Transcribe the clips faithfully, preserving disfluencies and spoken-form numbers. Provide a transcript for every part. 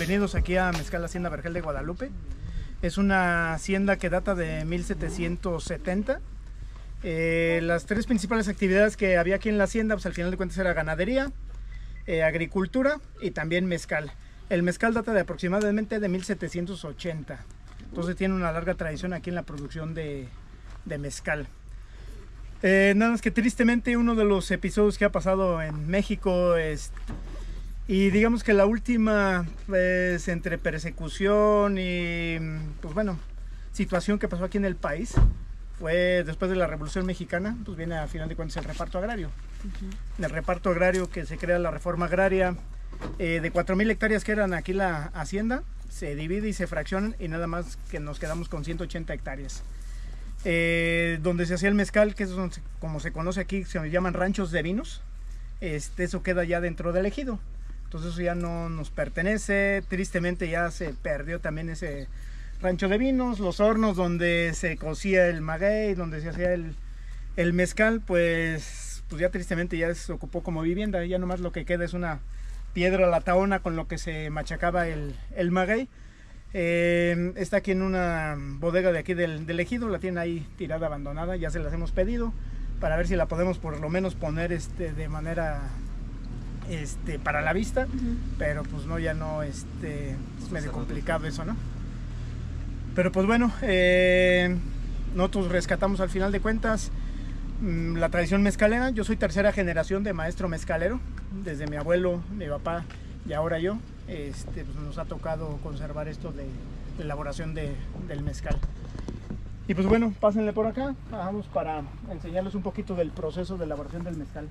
bienvenidos aquí a Mezcal Hacienda Vergel de Guadalupe. Es una hacienda que data de mil setecientos setenta. Eh, las tres principales actividades que había aquí en la hacienda, pues al final de cuentas era ganadería, eh, agricultura y también mezcal. El mezcal data de aproximadamente de mil setecientos ochenta. Entonces tiene una larga tradición aquí en la producción de, de mezcal. Eh, nada más que tristemente uno de los episodios que ha pasado en México es... Y digamos que la última, pues, entre persecución y, pues bueno, situación que pasó aquí en el país fue después de la Revolución Mexicana, pues viene a final de cuentas el reparto agrario. Uh-huh. En el reparto agrario que se crea la reforma agraria, eh, de cuatro mil hectáreas que eran aquí la hacienda, se divide y se fraccionan y nada más que nos quedamos con ciento ochenta hectáreas. Eh, donde se hacía el mezcal, que es donde, como se conoce aquí, se llaman ranchos de vinos, este, eso queda ya dentro del ejido. Entonces eso ya no nos pertenece, tristemente ya se perdió también ese rancho de vinos, los hornos donde se cocía el maguey, donde se hacía el, el mezcal, pues, pues ya tristemente ya se ocupó como vivienda, ya nomás lo que queda es una piedra lataona con lo que se machacaba el, el maguey. Eh, está aquí en una bodega de aquí del, del ejido, la tiene ahí tirada, abandonada, ya se las hemos pedido para ver si la podemos por lo menos poner este, de manera... Este, para la vista, uh-huh. Pero pues no, ya no, este, es medio complicado eso, ¿no? Pero pues bueno, eh, nosotros rescatamos al final de cuentas mmm, la tradición mezcalera. Yo soy tercera generación de maestro mezcalero, desde mi abuelo, mi papá y ahora yo, este, pues nos ha tocado conservar esto de, de elaboración de, del mezcal. Y pues bueno, pásenle por acá, vamos para enseñarles un poquito del proceso de elaboración del mezcal.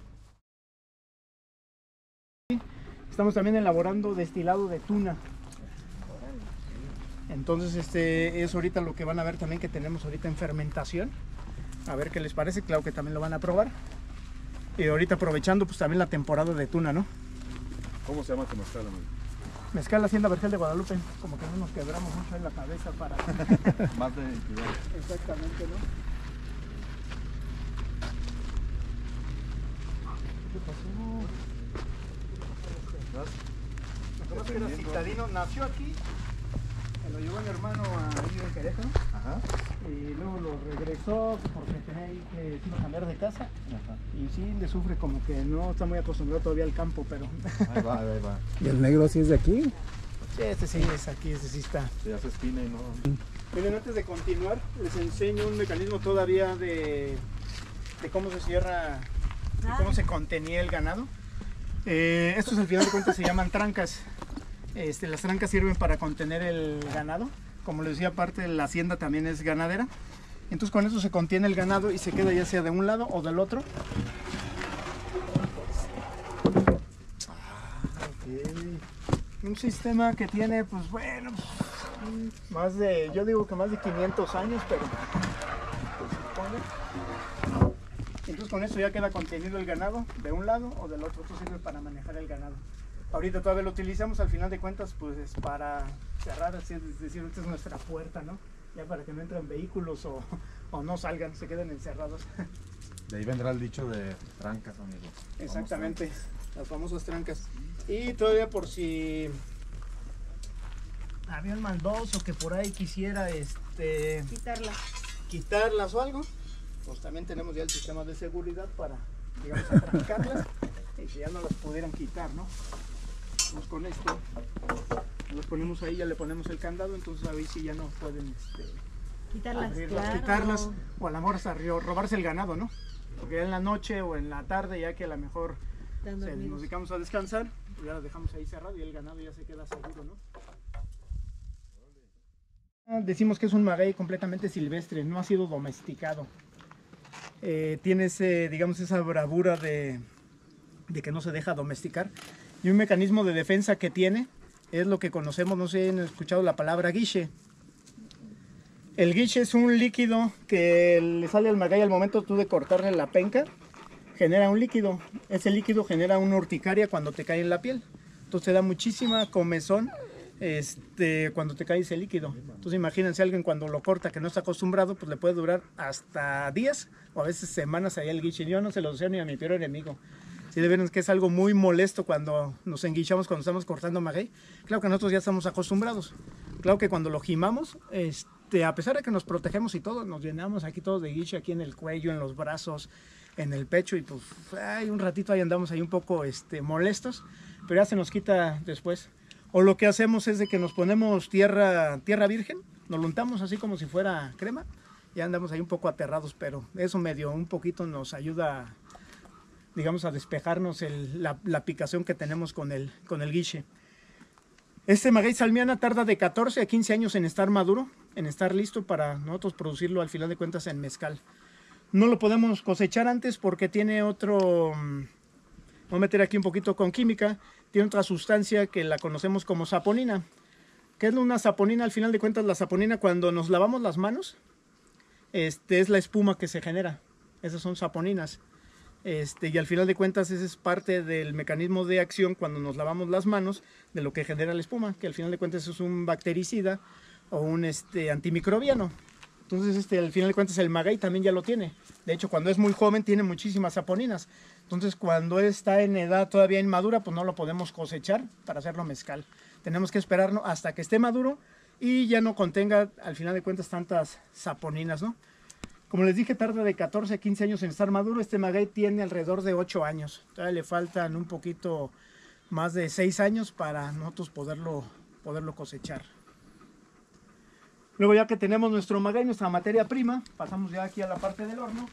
Estamos también elaborando destilado de tuna. Entonces este es ahorita lo que van a ver también que tenemos ahorita en fermentación. A ver qué les parece, claro que también lo van a probar. Y ahorita aprovechando pues también la temporada de tuna, ¿no? ¿Cómo se llama tu mezcal, amigo? Mezcal Hacienda Vergel de Guadalupe. Como que no nos quebramos mucho en la cabeza para... Más de identidad. Exactamente, ¿no? ¿Qué pasó? Nosotros que era citadino, nació aquí, me lo llevó mi hermano a vivir en Querétaro. Ajá. Y luego lo regresó porque tenía ahí que se iba a cambiar de casa. Ajá. Y sí, le sufre como que no está muy acostumbrado todavía al campo, pero... Ahí va, ahí va. ¿Y el negro sí es de aquí? Sí, este sí es aquí, este sí está. Se hace espina y no... Miren, antes de continuar, les enseño un mecanismo todavía de, de cómo se cierra, de cómo se contenía el ganado. Eh, estos al final de cuentas se llaman trancas. Este, las trancas sirven para contener el ganado. Como les decía, aparte la hacienda también es ganadera. Entonces con eso se contiene el ganado y se queda ya sea de un lado o del otro. Ah, okay. Un sistema que tiene, pues bueno, más de, yo digo que más de quinientos años, pero pues, entonces con eso ya queda contenido el ganado de un lado o del otro. Esto sirve para manejar el ganado. Ahorita todavía lo utilizamos, al final de cuentas, pues es para cerrar, así es decir, esta es nuestra puerta, ¿no? Ya para que no entren vehículos o, o no salgan, se queden encerrados. De ahí vendrá el dicho de trancas, amigo. Exactamente, las famosas trancas. Y todavía por si había un maldoso que por ahí quisiera este quitarlas. quitarlas o algo, pues también tenemos ya el sistema de seguridad para, digamos, atrancarlas y que ya no las pudieran quitar, ¿no? Vamos con esto, los ponemos ahí, ya le ponemos el candado, entonces ahí sí ya no pueden este, quitarlas, abrirlas, claro. quitarlas, o a lo mejor hasta robarse el ganado, ¿no? Porque ya en la noche o en la tarde, ya que a lo mejor se, nos dedicamos a descansar, pues ya las dejamos ahí cerrado y el ganado ya se queda seguro, ¿no? Decimos que es un maguey completamente silvestre, no ha sido domesticado. Eh, tiene ese, digamos, esa bravura de, de que no se deja domesticar. Y un mecanismo de defensa que tiene es lo que conocemos, no sé si han escuchado la palabra guiche. El guiche es un líquido que le sale al maguey al momento tú de cortarle la penca, genera un líquido. Ese líquido genera una urticaria cuando te cae en la piel. Entonces te da muchísima comezón este, cuando te cae ese líquido. Entonces imagínense, alguien cuando lo corta que no está acostumbrado, pues le puede durar hasta días o a veces semanas allá el guiche. Yo no se lo deseo ni a mi peor enemigo. Sí, de veras que es algo muy molesto cuando nos enguichamos, cuando estamos cortando maguey. Claro que nosotros ya estamos acostumbrados. Claro que cuando lo jimamos, este, a pesar de que nos protegemos y todo, nos llenamos aquí todos de guiche, aquí en el cuello, en los brazos, en el pecho, y pues ay, un ratito ahí andamos ahí un poco este, molestos, pero ya se nos quita después. O lo que hacemos es de que nos ponemos tierra, tierra virgen, nos lo untamos así como si fuera crema, y andamos ahí un poco aterrados, pero eso medio un poquito nos ayuda, digamos, a despejarnos el, la, la picazón que tenemos con el, con el guiche. Este maguey salmiana tarda de catorce a quince años en estar maduro, en estar listo para nosotros producirlo al final de cuentas en mezcal. No lo podemos cosechar antes porque tiene otro, voy a meter aquí un poquito con química, tiene otra sustancia que la conocemos como saponina. ¿Qué es una saponina? Al final de cuentas la saponina, cuando nos lavamos las manos, este, es la espuma que se genera. Esas son saponinas. Este, y al final de cuentas ese es parte del mecanismo de acción cuando nos lavamos las manos de lo que genera la espuma, que al final de cuentas es un bactericida o un este, antimicrobiano. Entonces este, al final de cuentas el maguey también ya lo tiene. De hecho, cuando es muy joven tiene muchísimas saponinas. Entonces cuando está en edad todavía inmadura, pues no lo podemos cosechar para hacerlo mezcal. Tenemos que esperarnos hasta que esté maduro y ya no contenga al final de cuentas tantas saponinas, ¿no? Como les dije, tarda de catorce a quince años en estar maduro. Este maguey tiene alrededor de ocho años. Todavía le faltan un poquito más de seis años para nosotros poderlo, poderlo cosechar. Luego, ya que tenemos nuestro maguey, nuestra materia prima, pasamos ya aquí a la parte del horno.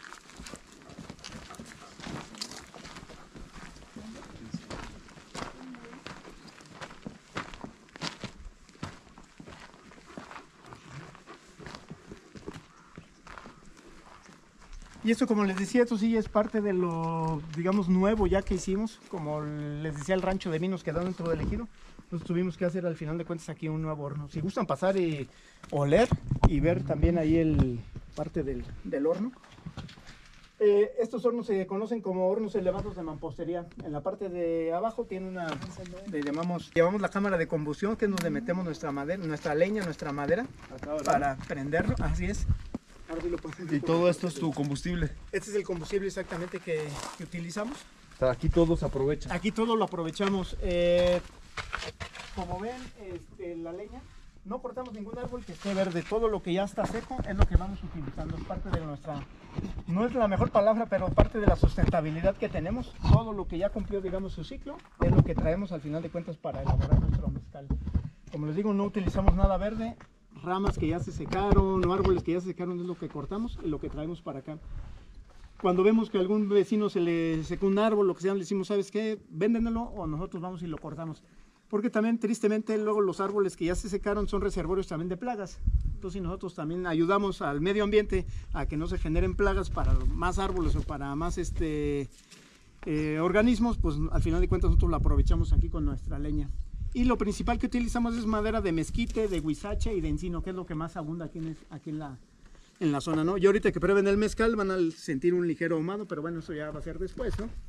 Y esto, como les decía, esto sí es parte de lo, digamos, nuevo ya que hicimos. Como les decía, el rancho de vinos quedó dentro del ejido. Entonces tuvimos que hacer al final de cuentas aquí un nuevo horno. Si gustan pasar y oler y ver también ahí el parte del, del horno. Eh, estos hornos se conocen como hornos elevados de mampostería. En la parte de abajo tiene una, le llamamos, llamamos la cámara de combustión, que es donde metemos nuestra madera, nuestra leña, nuestra madera para prenderlo. Así es. Ahora sí lo puedes Y todo esto es tu combustible. Este es el combustible exactamente que, que utilizamos. O sea, aquí todo se aprovecha. Aquí todo lo aprovechamos. Eh, como ven, este, la leña, no cortamos ningún árbol que esté verde. Todo lo que ya está seco es lo que vamos utilizando. Es parte de nuestra, no es la mejor palabra, pero parte de la sustentabilidad que tenemos. Todo lo que ya cumplió, digamos, su ciclo, es lo que traemos al final de cuentas para elaborar nuestro mezcal. Como les digo, no utilizamos nada verde. Ramas que ya se secaron o árboles que ya se secaron es lo que cortamos y lo que traemos para acá. Cuando vemos que a algún vecino se le secó un árbol, lo que sea, le decimos, ¿sabes qué? Véndenlo o nosotros vamos y lo cortamos. Porque también, tristemente, luego los árboles que ya se secaron son reservorios también de plagas. Entonces nosotros también ayudamos al medio ambiente a que no se generen plagas para más árboles o para más este, eh, organismos, pues al final de cuentas nosotros lo aprovechamos aquí con nuestra leña. Y lo principal que utilizamos es madera de mezquite, de huizache y de encino, que es lo que más abunda aquí en, aquí en, la, en la zona, ¿no? Y ahorita que prueben el mezcal van a sentir un ligero ahumado, pero bueno, eso ya va a ser después, ¿no?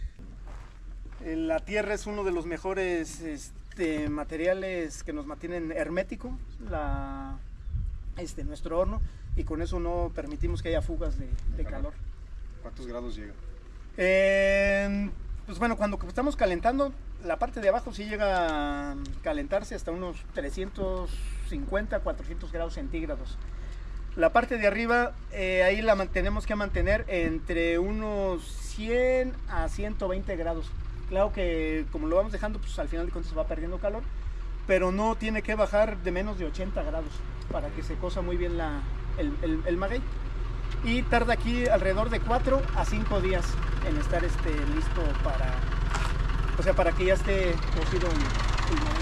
La tierra es uno de los mejores este, materiales que nos mantienen herméticos, la, este, nuestro horno, y con eso no permitimos que haya fugas de, de calor. ¿Cuántos grados llega? Eh, pues bueno, cuando estamos calentando, la parte de abajo sí llega a calentarse hasta unos trescientos cincuenta, cuatrocientos grados centígrados. La parte de arriba, eh, ahí la tenemos que mantener entre unos cien a ciento veinte grados. Claro que como lo vamos dejando, pues al final de cuentas va perdiendo calor, pero no tiene que bajar de menos de ochenta grados para que se cosa muy bien la, el, el, el maguey. Y tarda aquí alrededor de cuatro a cinco días en estar este, listo para, o sea, para que ya esté cocido el, el maguey.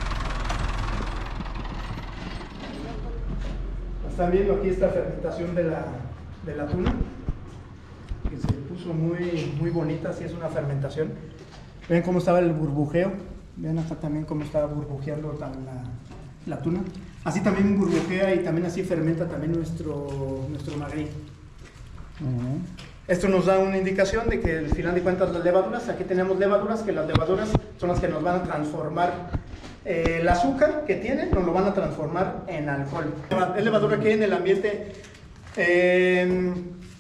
Están viendo aquí esta fermentación de la, de la tuna, que se puso muy, muy bonita, así es una fermentación. Ven cómo estaba el burbujeo, ven acá también cómo estaba burbujeando la, la tuna. Así también burbujea y también así fermenta también nuestro, nuestro maguey. Uh-huh. Esto nos da una indicación de que al final de cuentas las levaduras, aquí tenemos levaduras, que las levaduras son las que nos van a transformar eh, el azúcar que tiene, nos lo van a transformar en alcohol. Es levadura que hay en el ambiente eh,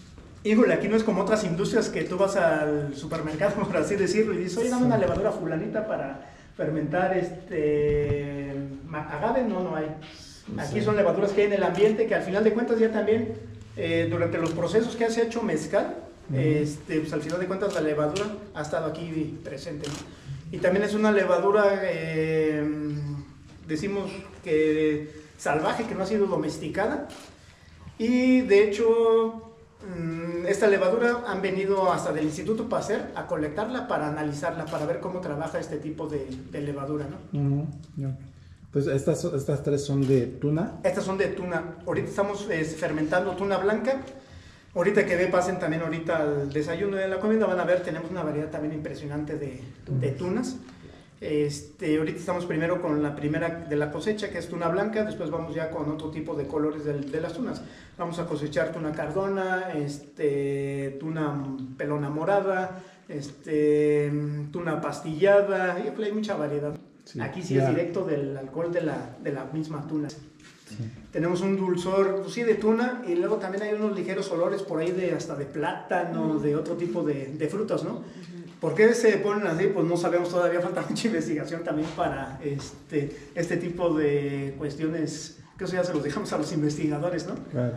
Híjole, aquí no es como otras industrias que tú vas al supermercado, por así decirlo, y dices, oye, dame una levadura fulanita para fermentar este agave. No, no hay. Aquí son levaduras que hay en el ambiente, que al final de cuentas ya también, eh, durante los procesos que has hecho mezcal, uh-huh. este, pues al final de cuentas la levadura ha estado aquí presente, ¿no? Y también es una levadura, eh, decimos que salvaje, que no ha sido domesticada, y de hecho esta levadura han venido hasta del Instituto Pasteur a colectarla para analizarla, para ver cómo trabaja este tipo de, de levadura, ¿no? Uh-huh. Yeah. Pues estas, estas tres son de tuna. Estas son de tuna. Ahorita estamos eh, fermentando tuna blanca. Ahorita que ve, pasen también ahorita al desayuno de la comida, van a ver, tenemos una variedad también impresionante de, de tunas. Este, ahorita estamos primero con la primera de la cosecha, que es tuna blanca, después vamos ya con otro tipo de colores de, de las tunas. Vamos a cosechar tuna cardona, este, tuna pelona morada, este, tuna pastillada, y hay mucha variedad. Sí, aquí sí ya. Es directo del alcohol de la, de la misma tuna. Sí. Tenemos un dulzor, pues sí, de tuna, y luego también hay unos ligeros olores por ahí de hasta de plátano, uh-huh. de otro tipo de, de frutas, ¿no? ¿Por qué se ponen así? Pues no sabemos todavía, falta mucha investigación también para este, este tipo de cuestiones, que eso ya se los dejamos a los investigadores, ¿no? Claro.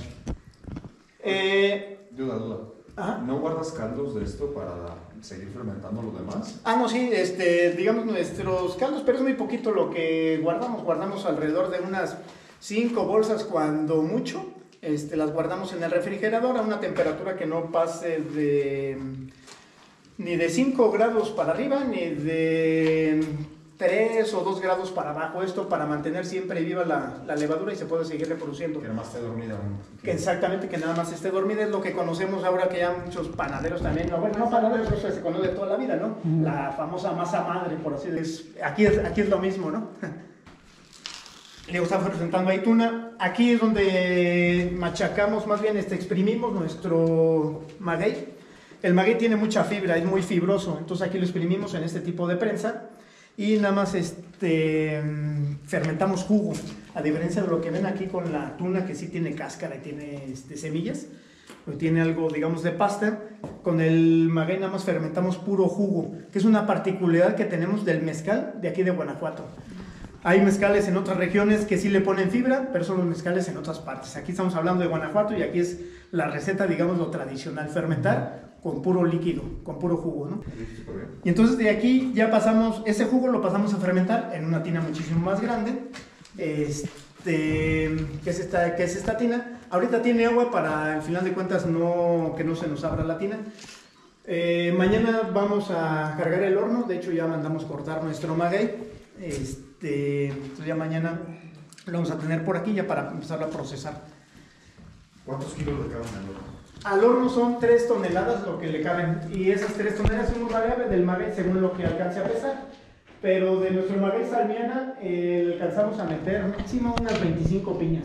Eh, duda, duda. ¿Ah? ¿No guardas caldos de esto para seguir fermentando lo demás? Ah, no, sí, este, digamos nuestros caldos, pero es muy poquito lo que guardamos, guardamos alrededor de unas cinco bolsas cuando mucho, este, las guardamos en el refrigerador a una temperatura que no pase de... ni de cinco grados para arriba, ni de tres o dos grados para abajo. Esto para mantener siempre viva la, la levadura y se puede seguir reproduciendo. Que nada más esté dormida. Que exactamente, que nada más esté dormida. Es lo que conocemos ahora, que ya muchos panaderos también, no, bueno, no panaderos, eso se conoce de toda la vida, ¿no? Uh-huh. La famosa masa madre, por así decirlo. Aquí es, aquí es lo mismo, ¿no? Le estamos presentando ahí tuna. Aquí es donde machacamos, más bien este, exprimimos nuestro maguey. El maguey tiene mucha fibra, es muy fibroso, entonces aquí lo exprimimos en este tipo de prensa y nada más este, fermentamos jugo, a diferencia de lo que ven aquí con la tuna, que sí tiene cáscara y tiene este, semillas, o tiene algo, digamos, de pasta. Con el maguey nada más fermentamos puro jugo, que es una particularidad que tenemos del mezcal de aquí de Guanajuato. Hay mezcales en otras regiones que sí le ponen fibra, pero son los mezcales en otras partes. Aquí estamos hablando de Guanajuato y aquí es la receta, digamos, lo tradicional, fermentar con puro líquido, con puro jugo, ¿no? Y entonces de aquí ya pasamos, ese jugo lo pasamos a fermentar en una tina muchísimo más grande, este, que es esta, que es esta tina. Ahorita tiene agua para, al final de cuentas, no, que no se nos abra la tina. Eh, mañana vamos a cargar el horno, de hecho ya mandamos cortar nuestro maguey. Este, entonces ya mañana lo vamos a tener por aquí ya para empezar a procesar. ¿Cuántos kilos le caben al horno? Al horno son tres toneladas lo que le caben, y esas tres toneladas son muy variables del maguey según lo que alcance a pesar, pero de nuestro maguey salmiana eh, alcanzamos a meter máximo unas veinticinco piñas.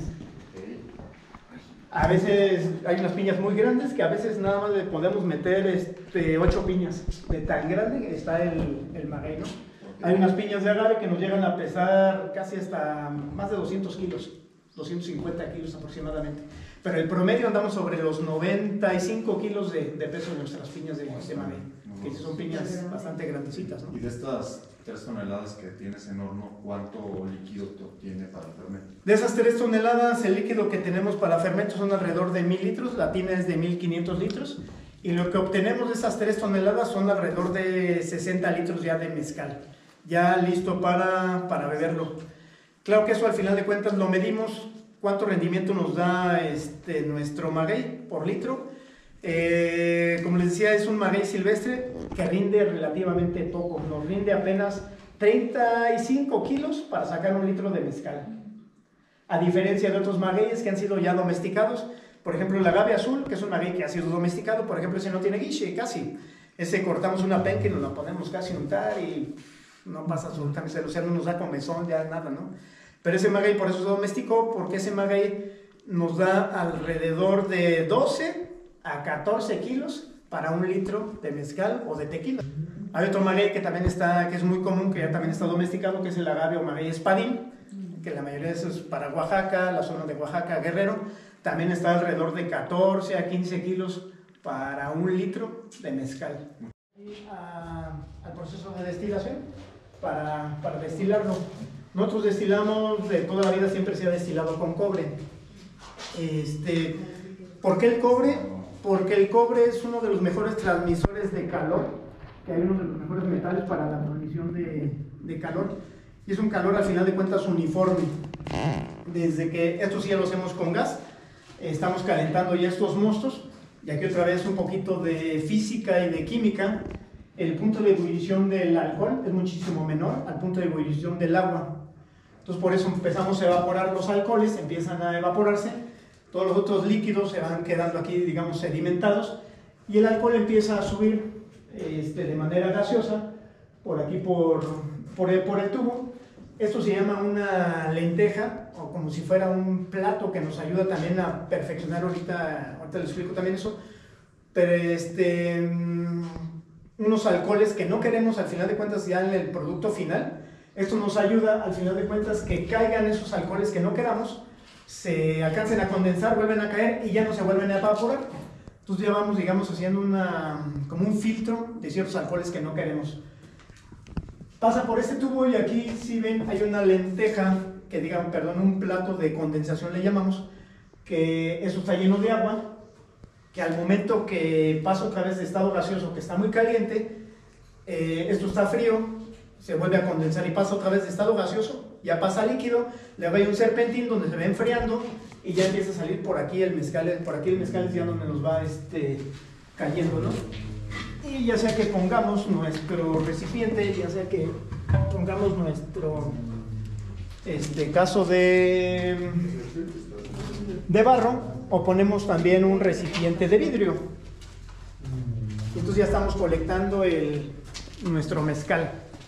A veces hay unas piñas muy grandes que a veces nada más le podemos meter este, ocho piñas, de tan grande está el, el maguey, ¿no? Hay unas piñas de agave que nos llegan a pesar casi hasta más de doscientos kilos, doscientos cincuenta kilos aproximadamente. Pero el promedio andamos sobre los noventa y cinco kilos de, de peso de nuestras piñas de, de maguey, que son piñas bastante grandecitas, ¿no? Y de estas tres toneladas que tienes en horno, ¿cuánto líquido te obtiene para el fermento? De esas tres toneladas, el líquido que tenemos para fermento son alrededor de mil litros, la tina es de mil quinientos litros, y lo que obtenemos de esas tres toneladas son alrededor de sesenta litros ya de mezcal, ya listo para, para beberlo. Claro que eso al final de cuentas lo medimos, cuánto rendimiento nos da este, nuestro maguey por litro. Eh, como les decía, es un maguey silvestre que rinde relativamente poco, nos rinde apenas treinta y cinco kilos para sacar un litro de mezcal. A diferencia de otros magueyes que han sido ya domesticados, por ejemplo el agave azul, que es un maguey que ha sido domesticado, por ejemplo ese no tiene guiche casi. Ese cortamos una penca y nos la podemos casi untar y no pasa absolutamente, o sea, no nos da comezón, ya nada, ¿no? Pero ese maguey por eso se domesticó, porque ese maguey nos da alrededor de doce a catorce kilos para un litro de mezcal o de tequila. Hay otro maguey que también está, que es muy común, que ya también está domesticado, que es el agave o maguey espadín, que la mayoría de eso es para Oaxaca, la zona de Oaxaca, Guerrero. También está alrededor de catorce a quince kilos para un litro de mezcal. Y a, al proceso de destilación para, para destilarlo. Nosotros destilamos, de toda la vida siempre se ha destilado con cobre. Este, ¿Por qué el cobre? Porque el cobre es uno de los mejores transmisores de calor, que hay uno de los mejores metales para la transmisión de, de calor, y es un calor al final de cuentas uniforme. Desde que esto sí ya lo hacemos con gas, estamos calentando ya estos mostos, y aquí otra vez un poquito de física y de química. El punto de ebullición del alcohol es muchísimo menor al punto de ebullición del agua. Entonces por eso empezamos a evaporar los alcoholes, empiezan a evaporarse, todos los otros líquidos se van quedando aquí, digamos, sedimentados, y el alcohol empieza a subir este, de manera gaseosa por aquí, por, por, el, por el tubo. Esto se llama una lenteja, o como si fuera un plato que nos ayuda también a perfeccionar, ahorita, ahorita les explico también eso, pero este, unos alcoholes que no queremos al final de cuentas ya en el producto final. Esto nos ayuda al final de cuentas que caigan esos alcoholes que no queramos, se alcancen a condensar, vuelven a caer y ya no se vuelven a evaporar. Entonces ya vamos, digamos, haciendo una, como un filtro de ciertos alcoholes que no queremos. Pasa por este tubo y aquí, si ven, hay una lenteja, que digan, perdón, un plato de condensación le llamamos, que eso está lleno de agua, que al momento que pasa otra vez de estado gaseoso, que está muy caliente, eh, esto está frío, se vuelve a condensar y pasa otra vez de estado gaseoso, ya pasa a líquido, le va a ir un serpentín donde se va enfriando y ya empieza a salir por aquí el mezcal, por aquí el mezcal es ya donde nos va este, cayendo, ¿no? Y ya sea que pongamos nuestro recipiente, ya sea que pongamos nuestro este, caso de, de barro, o ponemos también un recipiente de vidrio. Entonces ya estamos colectando el, nuestro mezcal.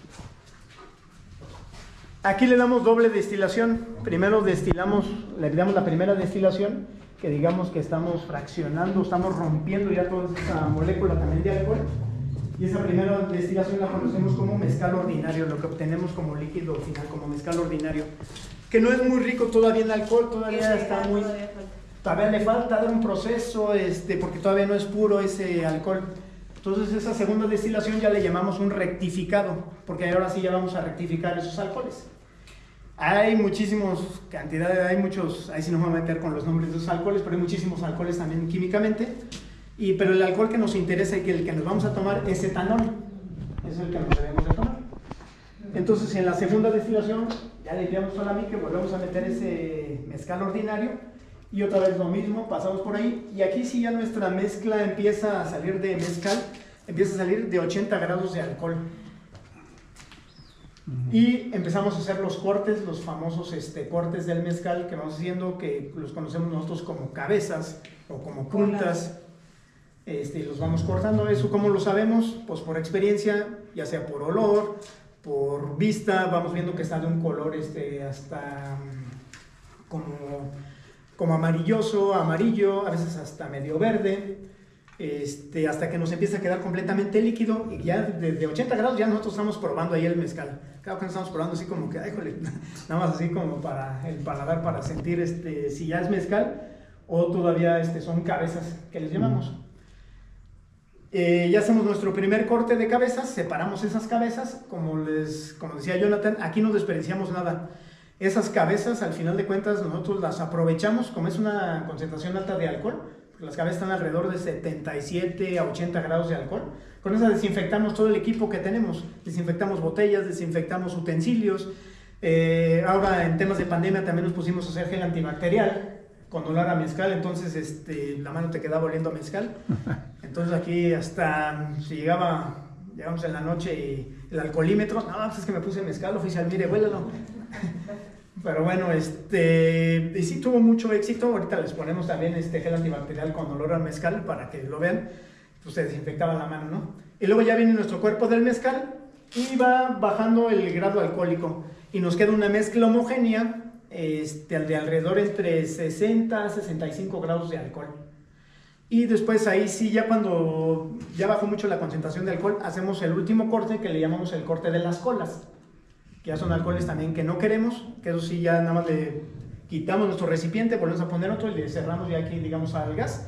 Aquí le damos doble destilación. Primero destilamos, le damos la primera destilación, que digamos que estamos fraccionando, estamos rompiendo ya toda esa molécula también de alcohol. Y esa primera destilación la conocemos como mezcal ordinario, lo que obtenemos como líquido final, como mezcal ordinario. Que no es muy rico todavía en alcohol, todavía está muy... Todavía le falta dar un proceso, este, porque todavía no es puro ese alcohol. Entonces esa segunda destilación ya le llamamos un rectificado, porque ahora sí ya vamos a rectificar esos alcoholes. Hay muchísimos cantidades, hay muchos, ahí sí no me voy a meter con los nombres de esos alcoholes, pero hay muchísimos alcoholes también químicamente. Y, pero el alcohol que nos interesa y que el que nos vamos a tomar es etanol, es el que nos debemos de tomar. Entonces en la segunda destilación ya le limpiamos toda la mica, volvemos a meter ese mezcal ordinario y otra vez lo mismo, pasamos por ahí y aquí sí ya nuestra mezcla empieza a salir de mezcal, empieza a salir de ochenta grados de alcohol. Y empezamos a hacer los cortes, los famosos este, cortes del mezcal que vamos haciendo, que los conocemos nosotros como cabezas o como puntas. Este, los vamos cortando. Eso, ¿cómo lo sabemos? Pues por experiencia, ya sea por olor, por vista, vamos viendo que está de un color este, hasta como, como amarilloso, amarillo, a veces hasta medio verde. Este, hasta que nos empieza a quedar completamente líquido y ya desde ochenta grados ya nosotros estamos probando ahí el mezcal. Cada vez estamos probando así como que, ay, jole, nada más así como para el paladar, para sentir este, si ya es mezcal o todavía este, son cabezas que les llamamos. Eh, ya hacemos nuestro primer corte de cabezas, separamos esas cabezas, como, les, como decía Jonathan, aquí no desperdiciamos nada. Esas cabezas, al final de cuentas, nosotros las aprovechamos, como es una concentración alta de alcohol, las cabezas están alrededor de setenta y siete a ochenta grados de alcohol. Con esa desinfectamos todo el equipo que tenemos. Desinfectamos botellas, desinfectamos utensilios. Eh, ahora en temas de pandemia también nos pusimos a hacer gel antibacterial con olor a mezcal. Entonces este, la mano te quedaba oliendo a mezcal. Entonces aquí hasta si llegaba, llegamos en la noche y el alcoholímetro, no, pues es que me puse mezcal, oficial, mire, huélalo. Pero bueno, este, y sí tuvo mucho éxito. Ahorita les ponemos también este gel antibacterial con olor al mezcal para que lo vean. Pues se desinfectaba la mano, ¿no? Y luego ya viene nuestro cuerpo del mezcal y va bajando el grado alcohólico. Y nos queda una mezcla homogénea este, de alrededor entre sesenta a sesenta y cinco grados de alcohol. Y después ahí sí, ya cuando ya bajó mucho la concentración de alcohol, hacemos el último corte que le llamamos el corte de las colas. Que ya son alcoholes también que no queremos, que eso sí ya nada más le quitamos nuestro recipiente, volvemos a poner otro y le cerramos ya aquí, digamos, al gas,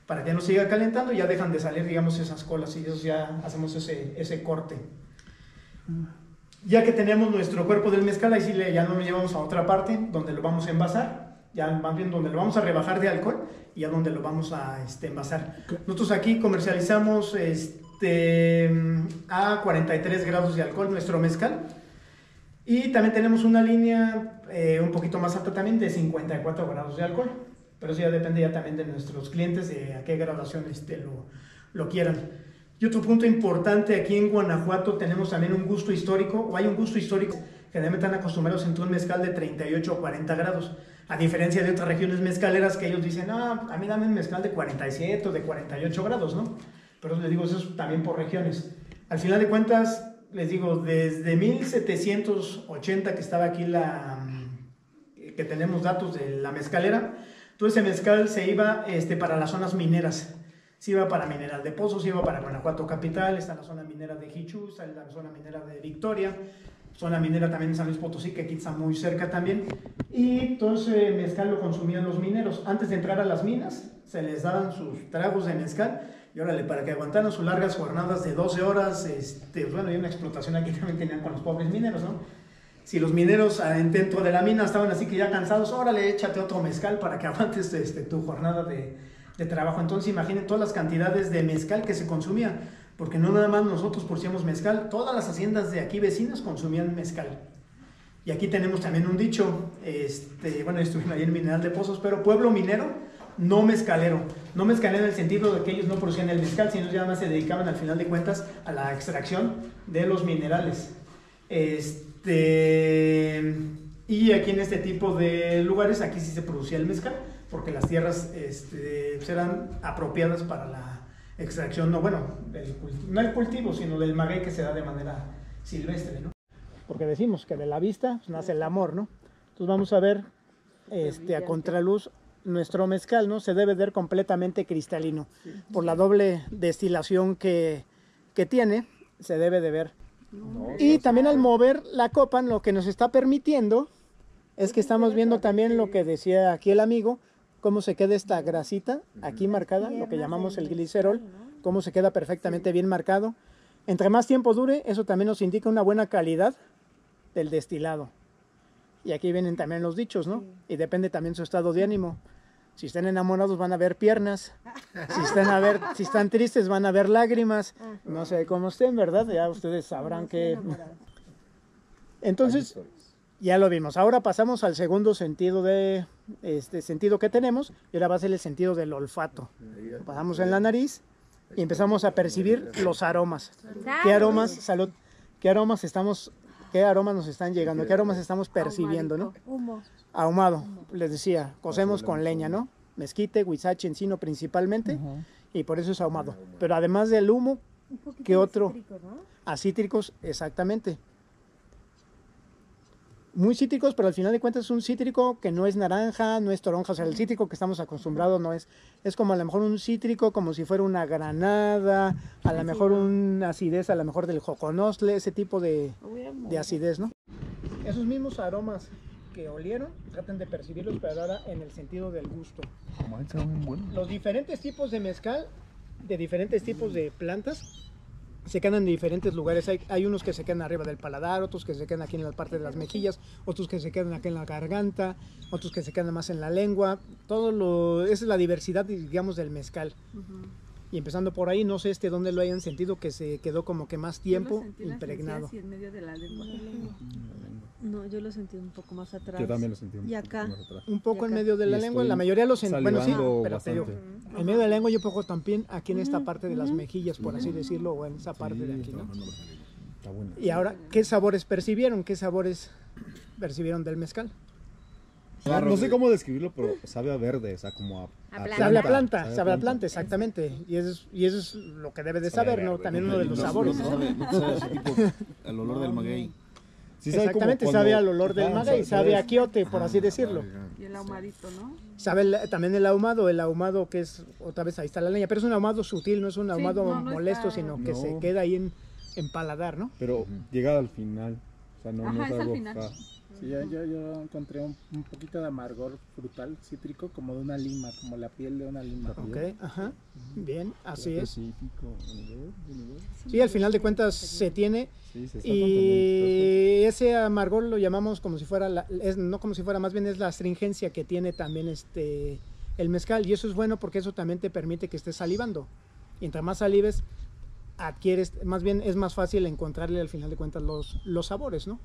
para que no siga calentando, y ya dejan de salir, digamos, esas colas, y eso ya hacemos ese, ese corte. Ya que tenemos nuestro cuerpo del mezcal, ahí sí le, ya no lo llevamos a otra parte donde lo vamos a envasar, ya más bien donde lo vamos a rebajar de alcohol y ya donde lo vamos a este, envasar. Nosotros aquí comercializamos este, a cuarenta y tres grados de alcohol nuestro mezcal, y también tenemos una línea eh, un poquito más alta también de cincuenta y cuatro grados de alcohol, pero eso ya depende ya también de nuestros clientes, de a qué graduación este, lo, lo quieran. Y otro punto importante, aquí en Guanajuato tenemos también un gusto histórico, o hay un gusto histórico, generalmente están acostumbrados a un mezcal de treinta y ocho o cuarenta grados, a diferencia de otras regiones mezcaleras que ellos dicen, no, a mí dame un mezcal de cuarenta y siete o de cuarenta y ocho grados, ¿no? Pero les digo, eso es también por regiones. Al final de cuentas, les digo, desde mil setecientos ochenta que estaba aquí la, que tenemos datos de la mezcalera, todo ese mezcal se iba este, para las zonas mineras. Se iba para Mineral de Pozos, se iba para Guanajuato Capital, está la zona minera de Jichú, está la zona minera de Victoria, zona minera también de San Luis Potosí, que aquí está muy cerca también. Y todo ese mezcal lo consumían los mineros. Antes de entrar a las minas, se les daban sus tragos de mezcal, y órale, para que aguantaran sus largas jornadas de doce horas, este, bueno, y una explotación aquí también tenían con los pobres mineros, ¿no? Si los mineros dentro de la mina estaban así que ya cansados, órale, échate otro mezcal para que aguantes este, tu jornada de... de trabajo. Entonces imaginen todas las cantidades de mezcal que se consumía, porque no nada más nosotros producíamos mezcal, todas las haciendas de aquí vecinas consumían mezcal. Y aquí tenemos también un dicho, este, bueno, estuvieron ahí en Mineral de Pozos, pero pueblo minero, no mezcalero. No mezcalero en el sentido de que ellos no producían el mezcal, sino ya más se dedicaban al final de cuentas a la extracción de los minerales. Este, y aquí en este tipo de lugares, aquí sí se producía el mezcal, porque las tierras este, eran apropiadas para la extracción, no, bueno, el, no el cultivo, sino del maguey que se da de manera silvestre, ¿no? Porque decimos que de la vista pues, nace el amor, ¿no? Entonces vamos a ver este, a contraluz nuestro mezcal, ¿no? Se debe ver completamente cristalino, por la doble destilación que, que tiene, se debe de ver. Y también al mover la copa, lo que nos está permitiendo es que estamos viendo también lo que decía aquí el amigo, cómo se queda esta grasita aquí marcada, lo que llamamos el glicerol, cómo se queda perfectamente bien marcado. Entre más tiempo dure, eso también nos indica una buena calidad del destilado. Y aquí vienen también los dichos, ¿no? Y depende también su estado de ánimo. Si están enamorados van a ver piernas, si están, a ver, si están tristes van a ver lágrimas, no sé cómo estén, ¿verdad? Ya ustedes sabrán que... Entonces... Ya lo vimos. Ahora pasamos al segundo sentido de este sentido que tenemos, y ahora va a ser el sentido del olfato. Pasamos en la nariz y empezamos a percibir los aromas. ¿Qué aromas, salud? ¿Qué aromas estamos, qué aromas nos están llegando? ¿Qué aromas estamos percibiendo, no? Humo. Ahumado. Les decía, cocemos con leña, ¿no? Mezquite, huizache, encino principalmente, uh-huh. Y por eso es ahumado. Pero además del humo, ¿qué otro? Cítricos, ¿no? A cítricos, exactamente. Muy cítricos, pero al final de cuentas es un cítrico que no es naranja, no es toronja, o sea, el cítrico que estamos acostumbrados no es, es como a lo mejor un cítrico, como si fuera una granada, a lo mejor una acidez, a lo mejor del joconostle, ese tipo de, de acidez, ¿no? Esos mismos aromas que olieron, traten de percibirlos, pero ahora en el sentido del gusto. Los diferentes tipos de mezcal, de diferentes tipos de plantas, se quedan en diferentes lugares. Hay, hay unos que se quedan arriba del paladar, otros que se quedan aquí en la parte de las mejillas, otros que se quedan aquí en la garganta, otros que se quedan más en la lengua. Todo lo, esa es la diversidad, digamos, del mezcal. Uh-huh. Y empezando por ahí, no sé este dónde lo hayan sentido, que se quedó como que más tiempo impregnado. En medio de la lengua. No, yo lo sentí un poco más atrás. Yo también lo sentí un y poco acá. más atrás. Un poco y en medio de la lengua, la mayoría lo sentí. Bueno, sí, pero te digo, en medio de la lengua yo pongo también aquí en esta parte de las mejillas, por así decirlo, o en esa parte sí, de aquí, ¿no? Está bueno. Y ahora, ¿qué sabores percibieron? ¿Qué sabores percibieron del mezcal? No, no sé cómo describirlo, pero sabe a verde, o sea, como a, a planta. Sabe a planta, sabe a planta, planta, exactamente. Y eso, es, y eso es lo que debe de saber, sabe ¿no? Verde, también uno de los no, sabores. No, sabe, no sabe ese tipo, el olor del maguey. Sí, exactamente, sabe, sabe al olor del maguey, sabe a quiote, por así decirlo. Y el ahumadito, ¿no? Sabe el, también el ahumado, el ahumado que es, otra vez ahí está la leña, pero es un ahumado sutil, no es un ahumado sí, no, no molesto, está... sino que no. se queda ahí en, en paladar, ¿no? Pero uh-huh. llega al final, O sea, no, Ajá, no es es al algo. final. ah, Sí, yo, yo, yo encontré un, un poquito de amargor frutal cítrico como de una lima, como la piel de una lima. Ok, ajá. Bien, así es. específico, nivel, nivel. Sí, al final de cuentas se tiene. Sí, se está conteniendo. Y ese amargor lo llamamos como si fuera, la, es, no como si fuera, más bien es la astringencia que tiene también este el mezcal. Y eso es bueno porque eso también te permite que estés salivando. Y entre más salives, adquieres, más bien es más fácil encontrarle al final de cuentas los, los sabores, ¿no?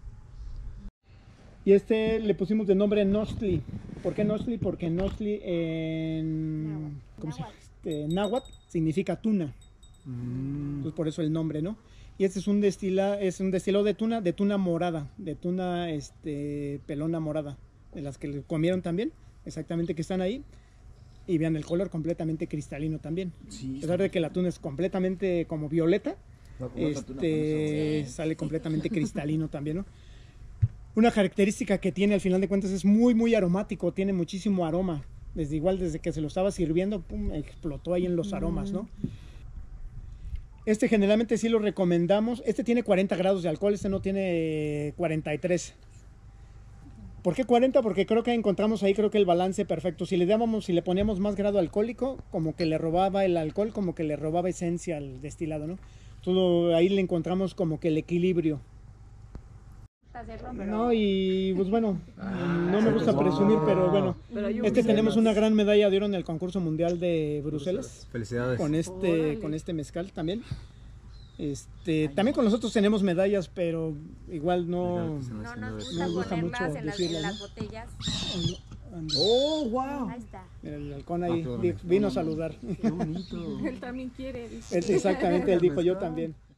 Y este le pusimos de nombre Nostli. ¿Por qué Nostli? Porque Nostli en ¿cómo se llama? Este, náhuatl significa tuna. Entonces por eso el nombre, ¿no? Y este es un destila, es un destilado de tuna, de tuna morada, de tuna este pelona morada, de las que le comieron también, exactamente, que están ahí. Y vean el color completamente cristalino también. Sí, A pesar de que la tuna es completamente como violeta, No, como otra tuna con este sale completamente cristalino también, ¿no? Una característica que tiene al final de cuentas es muy muy aromático, tiene muchísimo aroma. Desde igual desde que se lo estaba sirviendo, pum, explotó ahí en los aromas, ¿no? Este generalmente sí lo recomendamos. Este tiene cuarenta grados de alcohol, este no tiene cuarenta y tres. ¿Por qué cuarenta? Porque creo que encontramos ahí creo que el balance perfecto. Si le dábamos, si le poníamos más grado alcohólico, como que le robaba el alcohol, como que le robaba esencia al destilado, ¿no? Todo ahí le encontramos como que el equilibrio. No, y pues bueno, no me gusta presumir, pero bueno, Pero hay un- este tenemos una gran medalla de oro en el concurso mundial de Bruselas Felicidades. con este Órale. con este mezcal también. Este, también con nosotros tenemos medallas, pero igual no. No nos gusta Me gusta mucho ponerlas en las, decirlo, en las ¿no? botellas. ¡Oh, wow! Ahí está. Mira, el halcón ahí Ah, qué di- bonito. vino a saludar. ¡Qué bonito! Él también quiere, dice. Él- exactamente, él dijo yo también.